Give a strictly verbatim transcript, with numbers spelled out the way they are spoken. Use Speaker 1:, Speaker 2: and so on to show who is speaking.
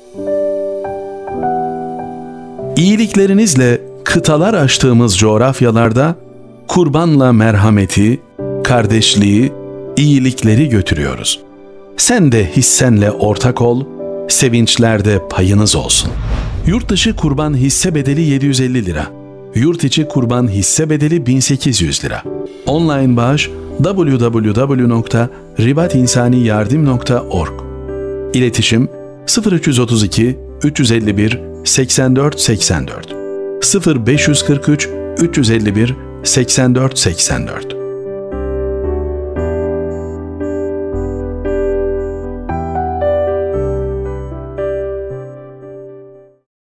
Speaker 1: İyiliklerinizle kıtalar aştığımız coğrafyalarda kurbanla merhameti, kardeşliği, iyilikleri götürüyoruz. Sen de hissenle ortak ol, sevinçlerde payınız olsun. Yurt dışı kurban hisse bedeli yedi yüz elli lira. Yurt içi kurban hisse bedeli bin sekiz yüz lira. Online bağış double-u double-u double-u nokta ribat insani yardım nokta org. İletişim sıfır üç otuz iki üç yüz elli bir seksen dört seksen dört sıfır beş kırk üç üç yüz elli bir seksen dört seksen dört.